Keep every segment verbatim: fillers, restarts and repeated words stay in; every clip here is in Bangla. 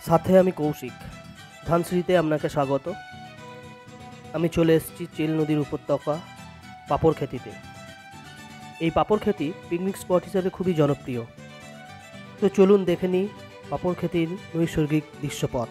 সাথে আমি কৌশিক। ধানসিঁড়িতে আপনাকে স্বাগত। আমি চলে এসেছি চেল নদীর উপত্যকা পাপড়খেতিতে। এই পাপড়খেতি পিকনিক স্পট হিসেবে খুবই জনপ্রিয়। তো চলুন দেখে নিই পাপড়খেতির নৈসর্গিক দৃশ্যপট।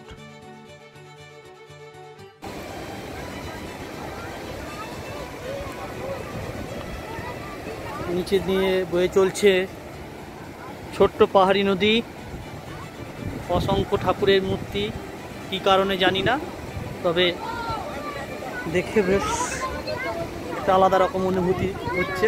নিচে দিয়ে বয়ে চলছে ছোট্ট পাহাড়ি নদী, অসংখ্য ঠাকুরের মূর্তি। কী কারণে জানি না, তবে দেখে বেশ একটা আলাদা রকম অনুভূতি হচ্ছে।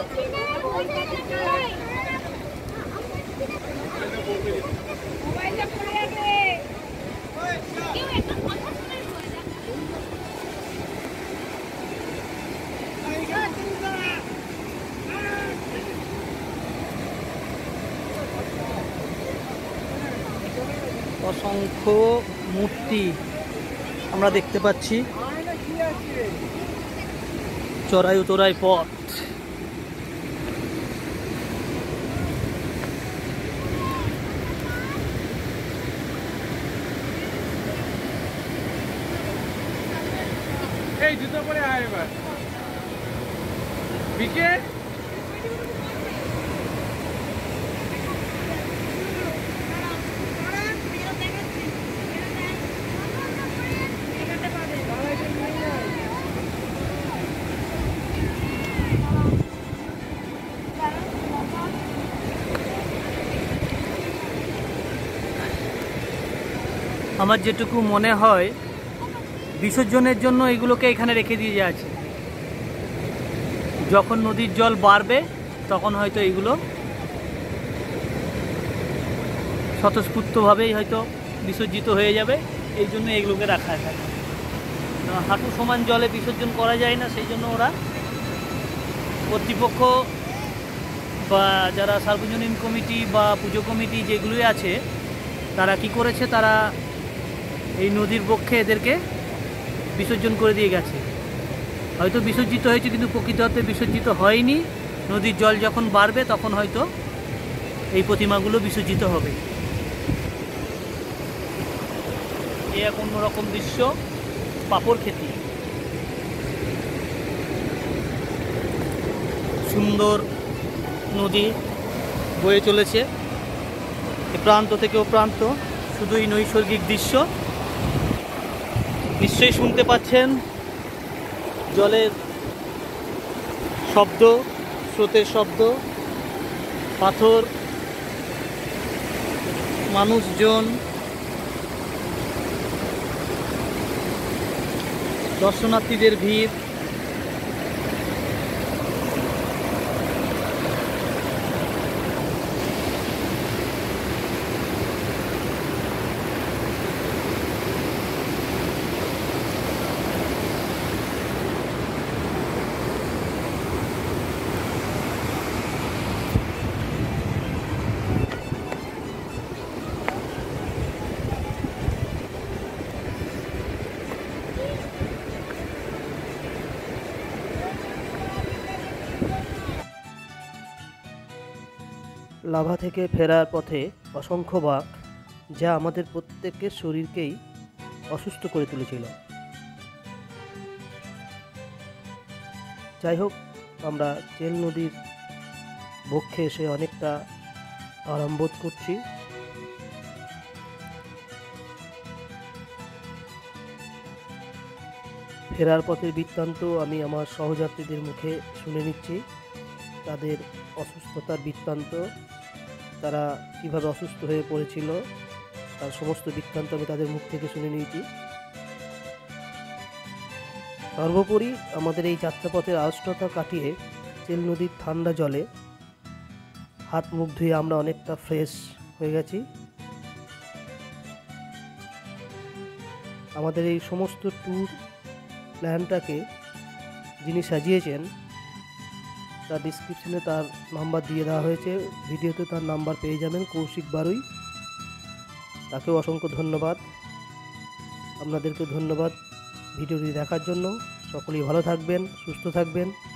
অসংখ্য মূর্তি আমরা দেখতে পাচ্ছি। চড়াই উতরাই পথ। এই জুতো পরে আয় এবার বিকে। আমার যেটুকু মনে হয় বিসর্জনের জন্য এগুলোকে এখানে রেখে দিয়ে আছে। যখন নদীর জল বাড়বে তখন হয়তো এগুলো স্বতঃস্ফূর্তভাবেই হয়তো বিসর্জিত হয়ে যাবে, এই জন্য এগুলোকে রাখা হয়। হাঁটু সমান জলে বিসর্জন করা যায় না, সেই জন্য ওরা কর্তৃপক্ষ বা যারা সার্বজনীন কমিটি বা পুজো কমিটি যেগুলোই আছে, তারা কি করেছে, তারা এই নদীর পক্ষে এদেরকে বিসর্জন করে দিয়ে গেছে। হয়তো বিসর্জিত হয়েছে, কিন্তু প্রকৃত অর্থে বিসর্জিত হয়নি। নদীর জল যখন বাড়বে তখন হয়তো এই প্রতিমাগুলো বিসর্জিত হবে। এই এক অন্যরকম দৃশ্য পাপড়খেতি। সুন্দর নদী বয়ে চলেছে এ প্রান্ত থেকে ও প্রান্ত, শুধুই নৈসর্গিক দৃশ্য। নিশ্চয়ই শুনতে পাচ্ছেন জলের শব্দ, স্রোতের শব্দ, পাথর, মানুষজন, দর্শনার্থীদের ভিড়। লাভা থেকে ফেরার পথে অসংখ্য বাঘ, যা আমাদের প্রত্যেকের শরীরকেই অসুস্থ করে তুলেছিল। যাই হোক, আমরা চেল নদীর বক্ষে এসে অনেকটা আরাম বোধ করছি। ফেরার পথের বৃত্তান্ত আমি আমার সহযাত্রীদের মুখে শুনে নিচ্ছি। তাদের অসুস্থতার বৃত্তান্ত, তারা কীভাবে অসুস্থ হয়ে পড়েছিল, তার সমস্ত বৃত্তান্ত আমি তাদের মুখ থেকে শুনে নিয়েছি। সর্বোপরি আমাদের এই যাত্রাপথের আড়ষ্টতা কাটিয়ে চেল নদীর ঠান্ডা জলে হাত মুখ ধুয়ে আমরা অনেকটা ফ্রেশ হয়ে গেছি। আমাদের এই সমস্ত ট্যুর প্ল্যানটাকে যিনি সাজিয়েছেন, তার ডিসক্রিপশনে তার নাম্বার দিয়ে দেওয়া হয়েছে, ভিডিওতে তার নাম্বার পেয়ে যাবেন, কৌশিক বারুই। তাকেও অসংখ্য ধন্যবাদ। আপনাদেরকে ধন্যবাদ ভিডিওটি দেখার জন্য। সকলেই ভালো থাকবেন, সুস্থ থাকবেন।